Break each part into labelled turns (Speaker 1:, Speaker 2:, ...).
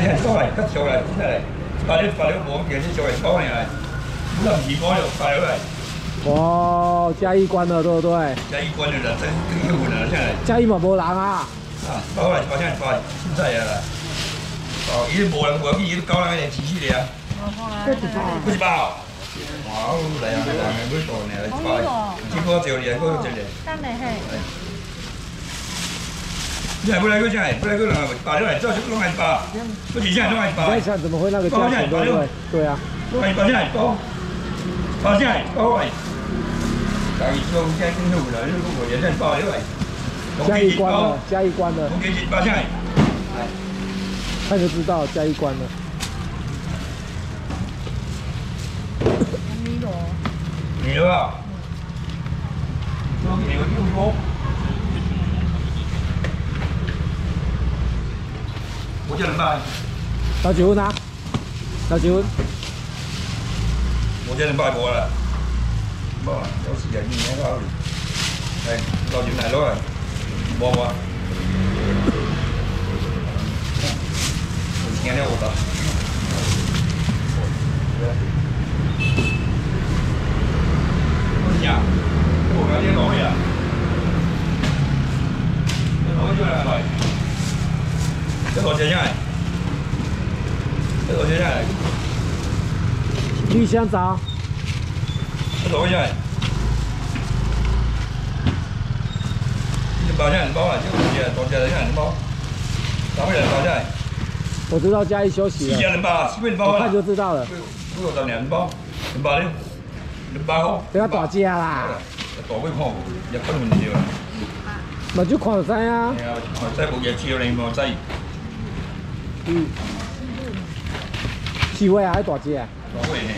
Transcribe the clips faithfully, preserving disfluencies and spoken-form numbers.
Speaker 1: 现在过来，较俗来，现在来，八六八六无电视俗来过来，不然是过了八六来。
Speaker 2: 哦，嘉义关了，对不对？
Speaker 1: 嘉义关了啦，真真有混了，现在。
Speaker 2: 嘉义嘛无人啊。
Speaker 1: 啊，包来包现在包，现在啊啦。哦，伊无人无去，伊九人个市市的啊。
Speaker 2: 这几包？
Speaker 1: 不是包。哇，来啊来啊，买多呢，来包。几个就嚟，嗰個就嚟。
Speaker 3: 等你係。
Speaker 1: 你係不來個真係，不來個人包咗嚟，之後就弄嚟包，不是現在弄嚟包。
Speaker 2: 你在想怎么会那个價錢，对不對？對啊。
Speaker 1: 弄嚟包現在包，包現在包嚟。但係做現在更好啦，呢個嘢真係包咗嚟。
Speaker 2: 嘉義關了，嘉義關了。
Speaker 1: 我給你包現在。
Speaker 2: 看就知道嘉義關了。
Speaker 3: 米羅。
Speaker 1: 米羅啊？米羅幾多？我叫人包。
Speaker 2: 老幾分啊？老幾分？
Speaker 1: 我叫人包過啦。包啊，有時人嘢包。係，攞住嚟攞嚟。冇冇。今天我到。呀，我感觉老了。老就来来。这多少钱？这多少钱？
Speaker 2: 绿香枣。
Speaker 1: 这多少钱？你包钱，你包了，就多少多少钱？你包？多少钱？多少钱？
Speaker 2: 我知道嘉义休息了。
Speaker 1: 四人包，四人包
Speaker 2: 我看就知道了。
Speaker 1: 不过当年包，人包了，人包好。
Speaker 2: 不要打架啦。
Speaker 1: 大尾看，日本问题啦。
Speaker 2: 咪就看就知啊。
Speaker 1: 係啊，真係冇嘢知你冇知。
Speaker 2: 嗯。四位啊，還大隻啊？
Speaker 1: 大尾呢？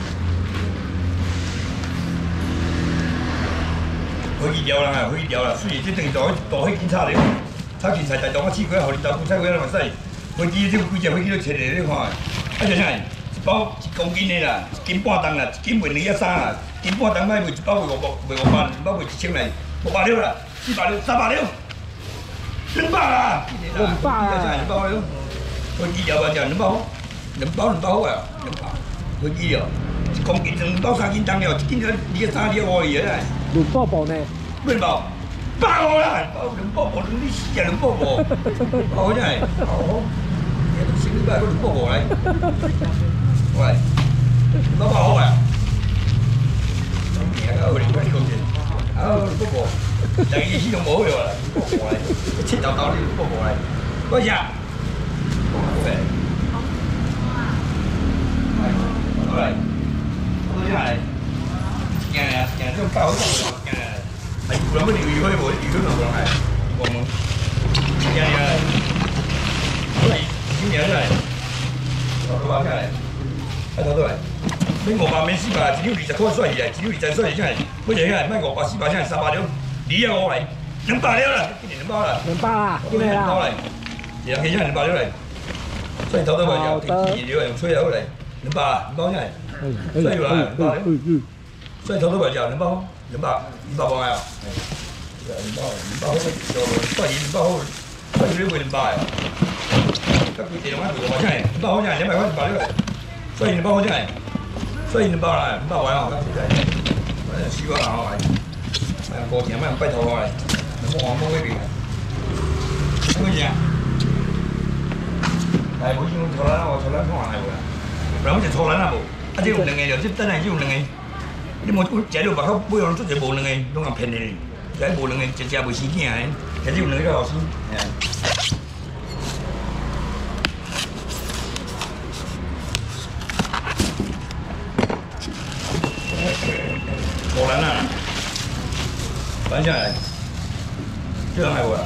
Speaker 1: 可以掉啦，可以掉啦，所以即定在大起檢查你，炒件菜就當我試過，後你豆腐炒過啦，咪使。飛機即幾隻飛機都切嚟你看，一隻真係一包一公斤的啦，一斤半重啦，一斤賣二一三啦，一斤半重買賣一包賣五賣五百，一包賣一千嚟，五百六啦，四百六，三百六，兩百啦，
Speaker 2: 兩百啊，
Speaker 1: 兩百六，飛機有啊，就兩包，兩包兩包好啊，兩包，飛機哦，一公斤兩包三斤重了，一斤就二一三二五嘢啦，
Speaker 2: 兩包包呢？
Speaker 1: 兩包。包啦，包兩包包，你死啊兩包包，包真係，好，你都食呢排嗰兩包包嚟，喂，兩包好啊，咁嘢啊，我哋嗰啲咁嘅，啊兩包包，第二次就冇咗啦，兩包包嚟，一切就到呢兩包包嚟，嗰日，好嘅，好嚟，好真係，日日日都包咗，日。係有乜料魚可以冇？魚都冇係，我冇。今日係，今年真係，我話真係，一頭都係。你五百蚊四百，只要二十塊水嘅，只要二十水真係，嗰隻係乜五百四百真係三百兩，你有我嚟，兩百兩啦，今年兩百啦。
Speaker 2: 兩百啦，今年啦。
Speaker 1: 嚟，日日真係兩百兩嚟，所以頭都係有天然料用吹油嚟，兩百啦，兩百真係，所以話兩百兩，所以頭都係有兩百。兩百五百磅啊！兩百兩百好，就不然兩百好，不然你會兩百啊！得佢哋兩蚊兩百真係，兩百好真係，兩百塊兩百呢個，所以兩百好真係，所以兩百啦，兩百位啊！真係，試過啦我係，係過年咩跛頭我係，冇黃毛嗰邊，乜嘢？係冇見過錯啦，我錯啦，我係喎，兩隻錯啦冇，一隻用兩個就即真係用兩個。你冇食了白口，每樣出就無兩個，攏咁騙你。食無兩個，只只袂生囝誒，食有兩個好生。荷蘭啊，反正係，這樣係喎。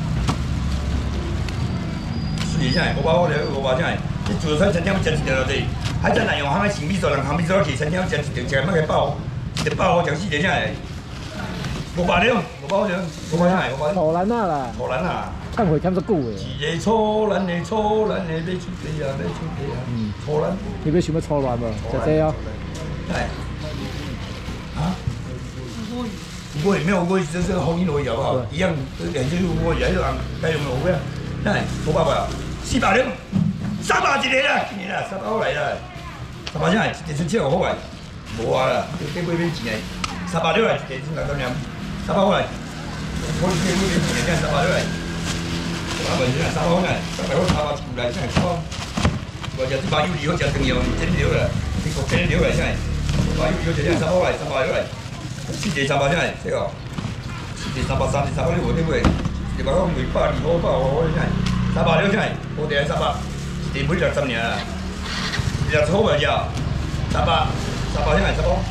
Speaker 1: 所以真係，我把我哋我話真係，你做菜餐廳要食一條就對。還真係用蝦米前面做人，後面做起餐廳食一條，食乜嘅包，一包我講四條真係，五百兩，五百兩，五百兩，五百。
Speaker 2: 荷蘭啊啦，
Speaker 1: 荷蘭啊，
Speaker 2: 趁會趁咗久嘅。
Speaker 1: 一個初蘭的初蘭的要出地啊，要出地啊，嗯，初蘭。
Speaker 2: 你要想要初蘭無？就這哦。
Speaker 1: 係。啊？烏龜咩烏龜？這這紅衣鰻魚好不好？一樣，兩隻烏龜也是按該用的烏龜，真係五百塊啊，四百兩。 三百一个啦，今年啦，三百好来啦，三百啥？一出七五好来，无啊啦，计买免钱诶，三百六来，一出两三两，三百好来，我计买免钱诶，三百六来，三百是三百好来，三百好三百一来，啥三百？我食一百有二好食重要，真了啦，你国真了来啥？一百有二好食啥？三百好来，三百六来，四只三百啥？这个，四只三百三，三百六无得买，一百讲卖百二好百五好啥？三百六啥？我哋三百。 一每二十年啊，二十好袂少，三百，三百先来，三百。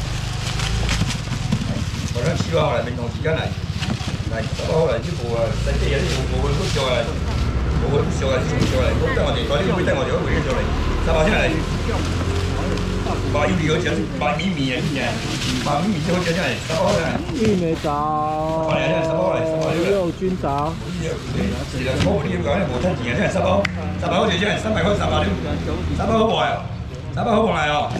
Speaker 1: 我咱希望来民同时间来，来三百好来，这无啊，在这也是无无不俗来，无不俗来，是不俗来。我等我电话，你可以等我电话，袂去俗来。三百先来，八有二好食，八米米啊，你听，八米米最好食啥？三百好来。
Speaker 2: 玉梅早，六君早。
Speaker 1: 是啦，我你讲无趁钱啊，三百，三百好食啥？三百块三百六，三百好卖哦，三百好卖哦。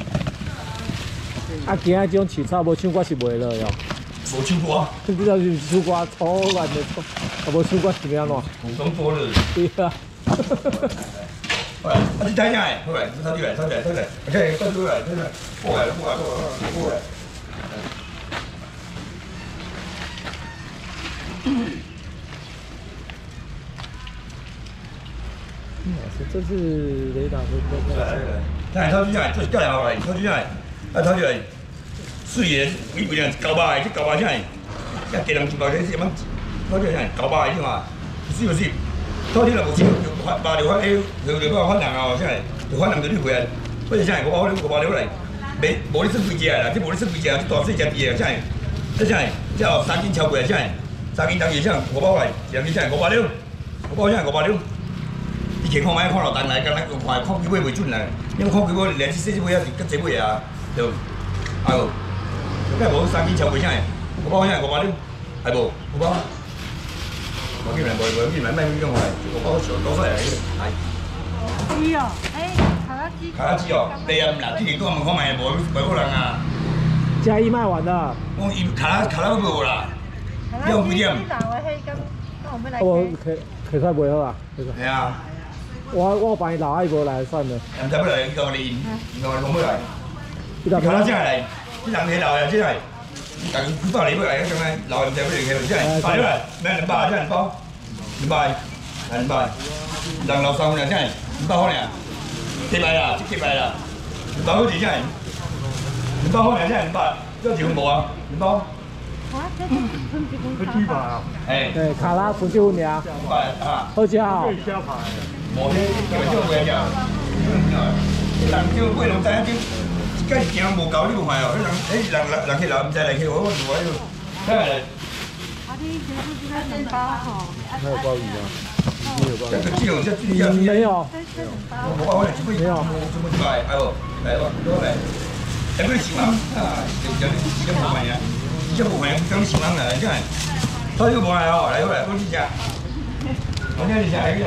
Speaker 2: 啊，今仔种饲草无唱歌是袂落哟。
Speaker 1: 无唱歌。
Speaker 2: 你知道是唱歌草原的草，啊无唱歌是要安怎？
Speaker 1: 普通多了。
Speaker 2: 对啊。
Speaker 1: 好来，啊，你睇下，好来，你睇住来，睇住来，睇住来 ，OK， 跟住来，睇住来，过来，过来，过来，过来。
Speaker 2: 这是雷达的。
Speaker 1: 来来来，睇下睇住来，做教练好来，睇住来，啊睇住来，水源伊不然九百个，这九百啥？一几人几百个，这么睇住来，九百个嘛，是不是？睇住来无钱，发八条发 A， 条条发发人啊，啥？条发人就你回来，或者啥？我包我包了来，没无你算几只啦？这无你算几只，这大细只啲个啥？这啥？这后三斤超过啥？三斤当然啥？五百块，一人啥？五百六，五百啥？五百六。 以前看买看落单来，敢若用看看机尾袂准啦。因为看机尾连这细只尾啊是搁这尾啊，对。啊无，该无三斤超过啥？五百啥？五百六，系无？五百。我叫人卖，我叫人卖咩讲话？五百上多块来个，系。
Speaker 3: 鸡哦，哎，卡拉鸡。
Speaker 1: 卡拉鸡哦，对啊，嗱，之前我问看卖无无可能啊。
Speaker 2: 嘉义卖完了。
Speaker 1: 我伊卡拉卡拉无啦，用几点？
Speaker 2: 我开开出袂好啊。
Speaker 1: 系啊。
Speaker 2: 我我帮伊留伊无来算了。
Speaker 1: 人才不来，伊讲你，伊讲讲要来。
Speaker 2: 伊打
Speaker 1: 卡拉正来，这人去留呀，这来。但几百里要来，咁样留人才不来，去这来。百了来，咩两百，这两包，两百，两百。人留三分两这，两百好呢。几百啦，这几百啦。两百好几这，两百好两这两百，这几分无啊？两包。
Speaker 3: 啊，这分几分几百啊？
Speaker 1: 哎。
Speaker 2: 对，卡拉分几分俩？
Speaker 1: 两百啊。
Speaker 2: 好食哦。
Speaker 1: 无迄根本就袂晓，人就过龙知影就，这是行无够你无看哦，迄人，迄人人人去留，毋知来去，我我我迄个，睇下。
Speaker 3: 啊，你全部是在冷包吼。
Speaker 2: 还有鲍鱼吗？没有鲍鱼。
Speaker 1: 这个只有这这这
Speaker 2: 没有。
Speaker 1: 我我来，这边没有，这边来，来不？来不？多来。哎，不是新郎啊，就就就无看呀，就无看呀，讲新郎来，这样。他就无来哦，来过来，我去吃。我今日吃来个。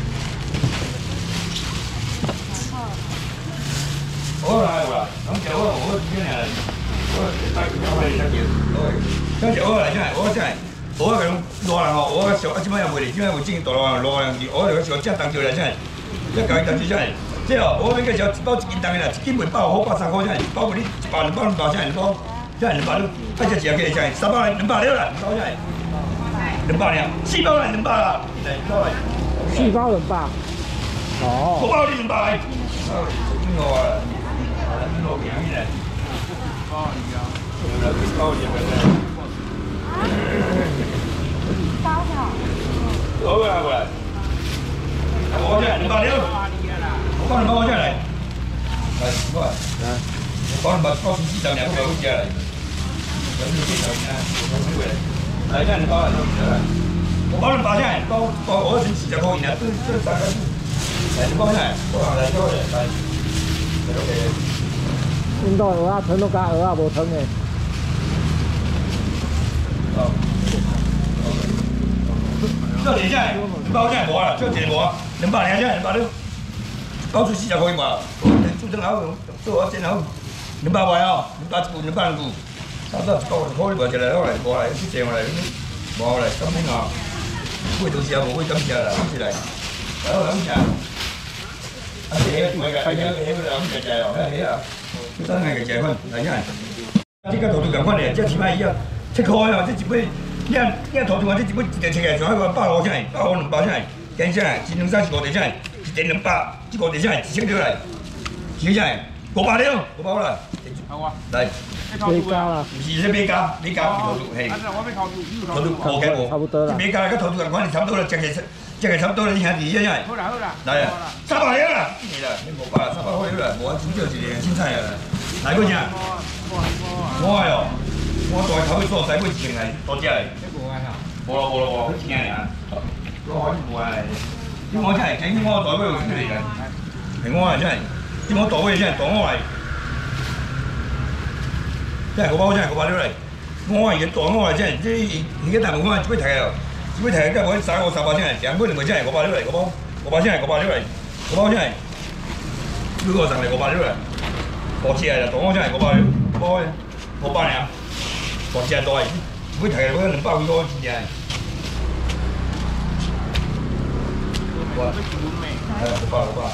Speaker 1: 我来啦，咁就我我今日我帶佢翻嚟食嘢，跟住我嚟真係，我真係，我咁攞人學，我上一千蚊又回嚟，點解會蒸到攞人攞人住？我哋嗰時我真係等住嚟真係，一嚿等住真係，即係我嗰個時候包一件等嘅啦，一件半包好百三塊真係，包嗰啲一百兩包兩包真係兩包，真係兩百六，一隻字又幾真係，三包兩百六啦，包真係，兩百兩，四包嚟兩百啦，嚟包嚟，
Speaker 2: 四包兩百，哦，
Speaker 1: 五包你兩百嚟，邊個啊？ 路邊嘅，包而家，有啦，包而家。
Speaker 3: 包嘅。
Speaker 1: 好啊，過來。我這兩百六。我幫你包我這嚟。嚟，過來。來。幫你包包四十兩個包這嚟。有啲幾頭先啊？來，這你包嚟，來。我幫你包這包包我先四十個，然後都都三個。來，你包這，包來包來來。OK。
Speaker 2: 运到鹅啊，汤都加鹅啊，无汤的。
Speaker 1: 哦。这几只，包只无啊，这一个无啊，两百两只，两百六，包出四十块嘛。做正好，做我正好，两百块哦，两百一两百两股，差不多一包就可以卖起来，好来，无来，去借我来，无来，咁样啊，贵都是啊，无贵咁食啦，咁起来，来好咁食。 係係係兩隻隻哦，係啊，真係嘅隻款，係啊。即個圖圖咁款嚟，即係起碼要七塊啊，即一杯，你啊你啊圖圖啊，即一杯一隻切嘅，仲喺個百五錢，百五兩百錢，幾錢？一兩三四五隻錢，一點兩百，一個隻錢，一千條嚟，幾錢？五百條，五百啦。好啊，嚟。
Speaker 2: 別加啦，
Speaker 1: 唔是咧，別加，別加圖圖係。圖圖冇嘅冇，
Speaker 2: 差不多啦。
Speaker 1: 別加，個圖圖咁款，差不多啦，隻嘅隻嘅差不多啦，你兄弟一樣。好啦好啦，嚟啊，三百條啦，係啦，你冇百啦，三百好條啦，冇啊，真少一個青菜啊，嚟嗰隻。我哦，我大頭去做洗杯錢嚟，多隻嚟。冇啦冇啦冇，佢錢嚟啊！我可以冇啊！我真係整我袋杯度出嚟嘅，係我啊真係，啲我袋杯真係擋我嚟，真係個包真係個包料嚟。我係要擋我嚟真係，即而家大部分只會提啊，只會提即係我散我十八先係，兩杯兩杯真係個包料嚟，個包個包真係個包料嚟，個包真係呢個就係個包料嚟，我知係啦，擋我真係個包料。包嘅，我包你啊！我只係袋，每提嗰兩包幾多錢嘅？哇！係啊，我包我包。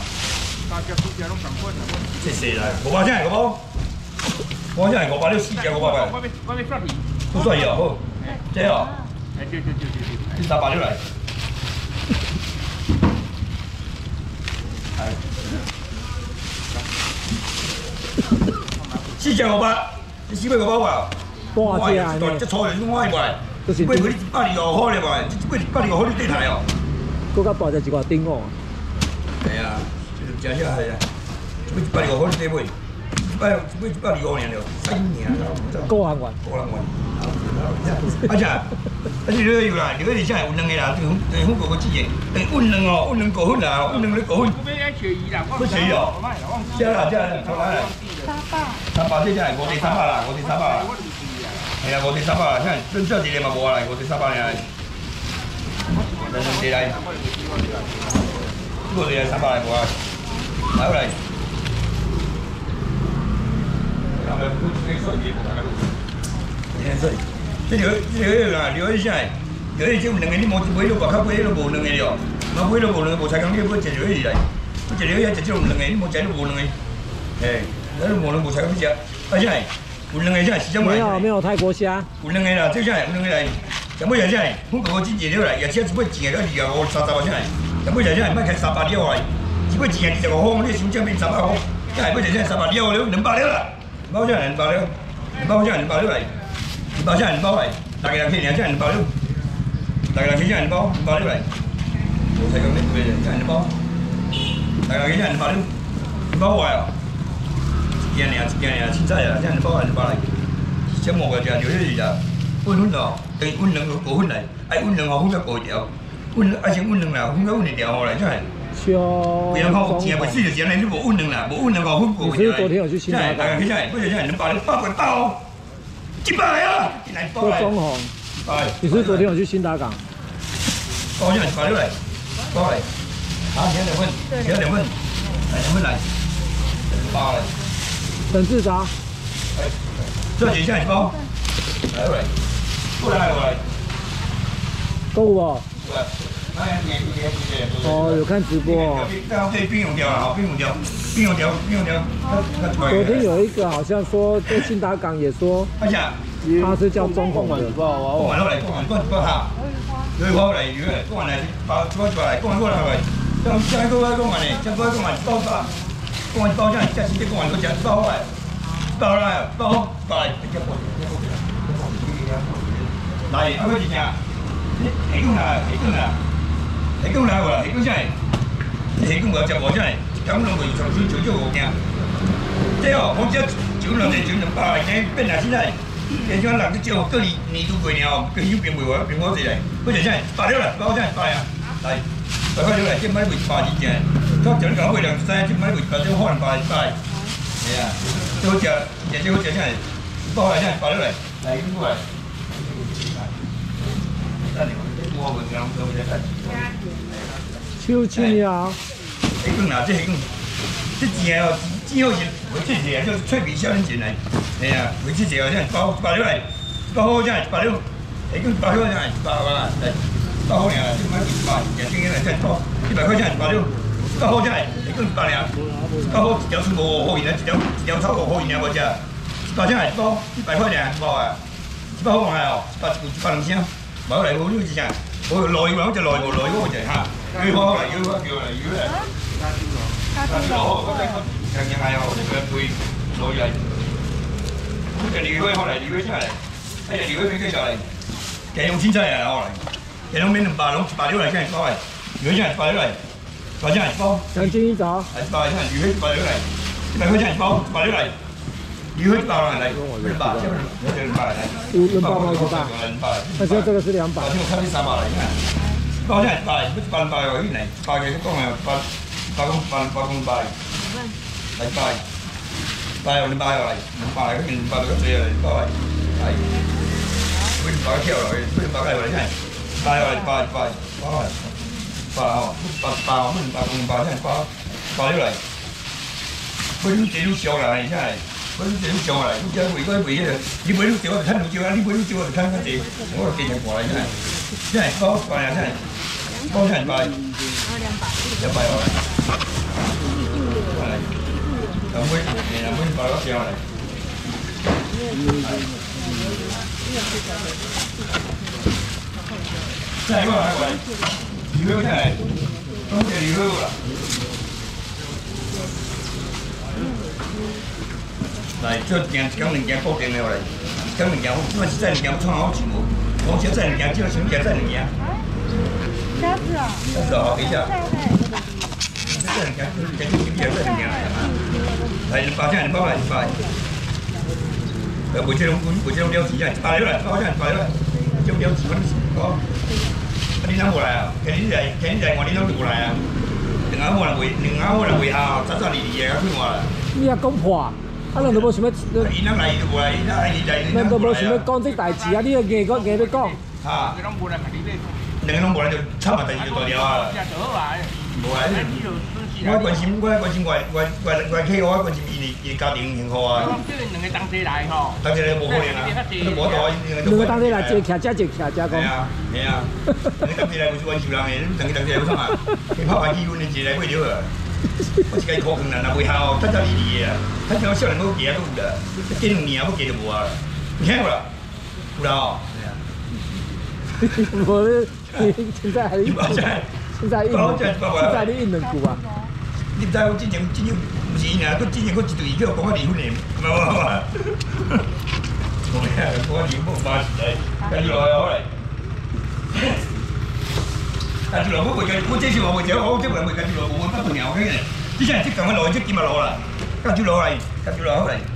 Speaker 1: 即係四啦，我包真係我包，我真係我包呢四隻我包嘅。都衰啊！好，即係啊！啲三百條嚟。係。四隻五百，你四百五百啊？
Speaker 2: 多隻啊！
Speaker 1: 即錯嚟，我係咪？四百嗰啲百二又好你咪，四百百二又好你對睇哦。
Speaker 2: 嗰間大隻一個丁哦。係
Speaker 1: 啊，正正係啊，四百百二又好你對杯，百四百百二又年了，三年啦。
Speaker 2: 高行運，
Speaker 1: 高行運。阿姐，阿姐你要啦，如果你真係換兩個啦，對對香港個資源，對換兩個，換兩個分啦，換兩個個分。不隨意哦，即係啦，即係，好啦。三百，三百即係我哋三百啦，我哋三百啦。係啊，我哋三百啦，真真真係你咪冇啊，我哋三百嚟。真真地嚟，呢個你係三百嚟冇啊，買過嚟。係咪幾衰嘢？幾衰？即係你你啦，你嗰啲真係，有啲即係兩個你冇買到白卡杯都冇兩個了，冇杯都冇兩個，冇菜咁啲杯就係嚟，就係一隻只兩個，你冇仔都冇兩個，誒。那冇人冇菜咁食，啊真係，換兩個真係時常買。
Speaker 2: 沒有沒有泰國蝦。
Speaker 1: 換兩個啦，即係換兩個嚟，有冇嘢真係？香港個資源料嚟，而且只不過錢係嗰二廿五三十啊真係，有冇嘢真係？乜係三百料嚟？只不過錢係二十五毫，你小張變三百毫，真係乜嘢真係三百料了，兩百料啦，包真係兩百料，包真係兩百料嚟，包真係兩百嚟，大概兩千年真係兩百料，大概兩千真係兩百，兩百料嚟，冇菜咁啲貴嘅真係兩百，大概幾真係兩百料，兩百壞啊！件嘢件嘢青菜啊，真係包係包嚟，小毛嘅就係有啲就溫溫咯，對溫兩個個溫嚟，哎溫兩個溫一個條，溫而且溫兩啦，溫咗溫條落嚟真係。超。然後前日咪試就前日你冇溫兩啦，冇溫兩個溫個條。
Speaker 2: 你是昨天有去新加坡？
Speaker 1: 真係，真係，不是真係，你包你包個包，幾百啊？
Speaker 2: 做中紅。
Speaker 1: 係。
Speaker 2: 你是昨天有去新達港？
Speaker 1: 包咗嚟，包咗嚟，包嚟。啊，幾多份？幾多份？嚟兩份嚟，包嚟。
Speaker 2: 等自炸。
Speaker 1: 這幾下你包，來過來，過來過來，
Speaker 2: 夠不？哦，有看直播。
Speaker 1: 對，冰用掉了，冰用掉，冰用掉，冰用掉。
Speaker 2: 昨天有一個好像說在新達港也說，他是叫中紅的。
Speaker 1: 過完過來，過完過過下，有一包來，有來，過完來，包過過來，過完過來來，將將過來過完嘞，將過來過完包吧。公安包這樣，下次再公安都講包來，包來，包包來，來，阿妹幾錢？黑公啦，黑公啦，黑公來喎，黑公真係，黑公我食我真係，咁兩個長水長咗我驚。即係哦，我只九兩年九兩百嚟嘅，變嚟先係，變咗人都只有個年年都過年哦，佢要變回話變我哋嚟，嗰陣真係白了啦，包真係白啊，嚟。大概要嚟即買回八二件，咁就講回兩三即買回八即可能八八，係啊，最好食，日最好食真係，包嚟真係包咗嚟，嚟咁過嚟，得嚟我我咁樣咁樣得。
Speaker 2: 超清啊！
Speaker 1: 起工嗱，即起工，即正哦，只好是會即正，就脆皮小人錢嚟，係啊，會即正真係包包咗嚟，包好真係包咗，起工包咗真係包啊嚟。包好嘢，即買回八，日經嘅真係多，一百塊真係包咗，包好真係。 两百尔，九块一条葱无五块银，一条一条草五块银尔无食，一百只一包，一百块尔，一包啊，一百好买哦，一百一一百两箱，买来无你是啥？我落油我就落油，落油我就哈，油包来油包叫来油来，加猪肉，我再讲讲讲下哦，这个配落油来，这个油好来，油下来，哎呀油没介绍来，加用青菜啊好来，加用免两百，拢一百六来，现在包来，油下一百六来。八千一包，
Speaker 2: 将近一早，
Speaker 1: 来一百，看鱼血一百六来，一百块钱一包，一百六来，鱼血一百来来，两百，两百来，
Speaker 2: 两百包是吧？
Speaker 1: 两百，
Speaker 2: 那现在这个是两百。
Speaker 1: 我看你三百来，你看，一百块钱一百，一百两百哦，你来，一百个讲啊，一百，一百公，一百，一百公一百，来一百，一百哦，两百哦来，两百来，两百个最来，一百来，来，两百个跳落去，两百个来，看，一百哦，一百，一百，一百。八哦，八八哦，不是八公八，现在八八六来，不你这路少来，现在，不你这路少来，你这为个为个，你买路少我就看路少啊，你买路少我就看看这，我就给钱过来，现在，现在八八呀，现在，八现在八，两百哦，来，两百，两百八个少来，再过来过来。鱼肉下来，东西鱼肉啦。来，这件一讲两件固定的来，一讲两件，我即摆是载两件，我创好钱无？我只载两件，只要想件载两件。
Speaker 3: 虾子啊？
Speaker 1: 虾子哦，等一下。载两件，载两件，载两件来啊！来，两百件，两百来，一百。呃，袂这种，袂这种了钱啊！一百了来，一百件，一百了来，这种了钱我都是讲。你哪无来啊？今日来，今日来，我你拢无来啊！两下我来回，两下我来回下，早早离离个，去我啦。
Speaker 2: 你也讲破，啊，咱都无想要，
Speaker 1: 伊哪来伊就无来，伊哪来伊来，
Speaker 2: 咱都无想要讲这代志啊！你要硬讲硬要讲。
Speaker 1: 哈。两个拢无来，两个拢无来就差嘛，代志就大条啊。无来。我关心，我关心外外外外客，我关心伊伊家庭幸福啊。
Speaker 4: 即两个同齐来吼，
Speaker 1: 同齐来无可能啊，无大
Speaker 2: 两个同齐来，一徛遮，一徛遮讲。
Speaker 1: 系啊，系啊，两个同齐来，我是温州人诶，你两个同齐来有啥啊？你拍牌机，阮一来买着啊。我一家苦穷人，若袂孝，早早离离啊。咱像少年我嫁都有啦，几两年啊，我嫁就无啊。你听有啦？有啦哦。
Speaker 2: 我现在还一，现在一，现在你一两句啊。
Speaker 1: 你知我之前之前唔是伊尔，佮之前佮一对叫我讲我离婚的，唔係我話。我咩啊？我離婚八時嚟，跟住落去好嚟。跟住落我會跟，我這次我會走，我即係會跟住落，我不同樣嘅。之前即咁樣落，即見咪落啦，跟住落嚟，跟住落好嚟。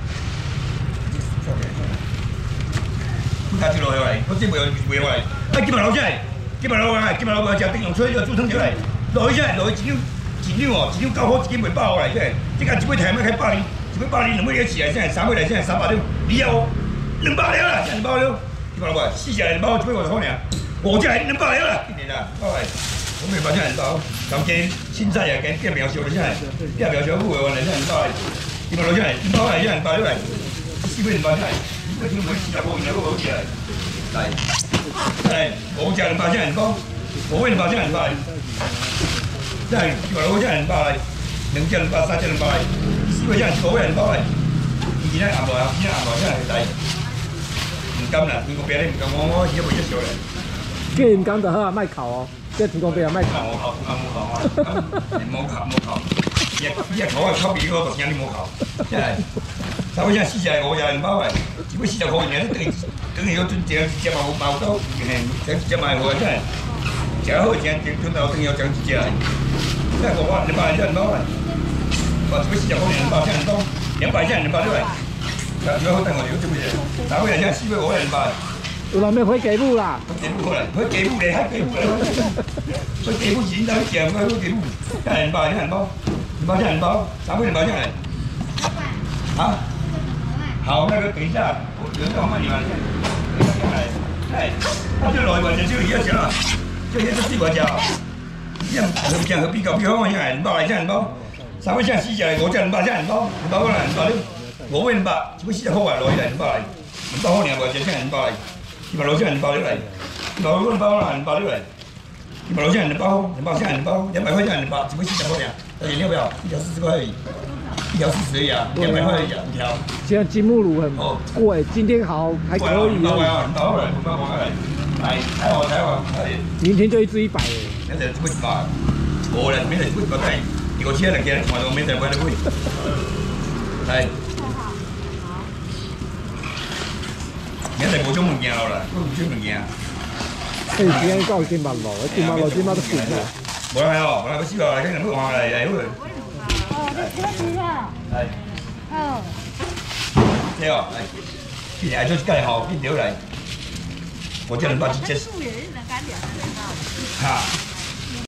Speaker 1: 跟住落嚟，我即係會有會有嚟。啊，見咪落出嚟，見咪落嚟，見咪落嚟就定用水就煮湯出嚟，落去出嚟，落去剪。一兩哦，一兩九好，一斤袂百來，即即個一尾台咩開百零，一尾百零兩尾一起來，現在三尾來，現在三百六，你要兩百了啦，現在兩百六，你看到無？四隻來兩百，一尾五十塊爾，五隻來兩百了啦，一年啦，百來，我袂發現兩百，咁加凊彩啊，加變苗小的，現在變苗小富的話，現在兩百來，你看到現在兩百來，現在兩百六來，四尾兩百來，我聽我四十塊錢我冇起來，來，來，五隻兩百，現在兩百，五尾兩百，現在兩百。即係一百六隻人包嚟，兩隻人包，三隻人包嚟，四個隻人五個人包嚟，而家壓落啊，而家壓落真係抵，唔甘啦，天公餅你唔甘，我我而家為咗少嚟。
Speaker 2: 既然唔甘就好啊，賣烤哦，即係天公餅賣烤。
Speaker 1: 冇烤，冇烤啊，冇烤冇烤，一一烤啊，烤比嗰個聲你冇烤，真係。三個隻四隻五隻人包嚟，只不過四隻烤嘢，等等於要準隻隻毛毛刀，隻隻賣貨真係。食好食，轉頭等要整一隻嚟，即係我話兩百隻人包嚟，話只四十塊錢兩百隻人包，兩百隻人兩百都嚟，如果好等我哋要做乜嘢？打回來先四百五人包。
Speaker 2: 有人要回雞母啦？
Speaker 1: 雞母過來，回雞母嚟，喺雞母嚟，回雞母錢等食，唔係回雞母，一人包一人包，兩百隻人包，三百人包進嚟。嚇？好，那個等一下，我有個問你嘛，等一下嚟，係，我就來話就少而家食啦。这些都四百只，一人和只和比較比好，一人包，一人包，三個只四隻，五隻人包，一人包，人包過來，人包了，五個人包，只不四隻好啊，攞一人包嚟，人包好兩個只，一人包嚟，一百六隻人包了嚟，一百六個人包啦，人包了嚟，一一百楼下两包，两包下两包，两百块下两包，只会七十块呀。而且你要不要？一条四十块而已，一条四十而已啊，两百块而已啊，一条。
Speaker 2: 现在金目鲈很贵，今天好还可以。
Speaker 1: 八块啊，八块，八块来，来，台湾台湾，
Speaker 2: 明天就一只一百哎。
Speaker 1: 那就不一百，无啦，明天不一百块，一个车两件，换到明天买得贵。来。 明仔无种物件啦，无种物件。
Speaker 2: 哎，今天到金马路，金马路今马都贵啦。
Speaker 1: 无来哦，无来要死哦，来跟人要换来来好。
Speaker 3: 哦，这车子啊。
Speaker 1: 来。
Speaker 3: 哦。
Speaker 1: 这哦，来，你爱做一盖吼，紧着来。我这两百一只。哈。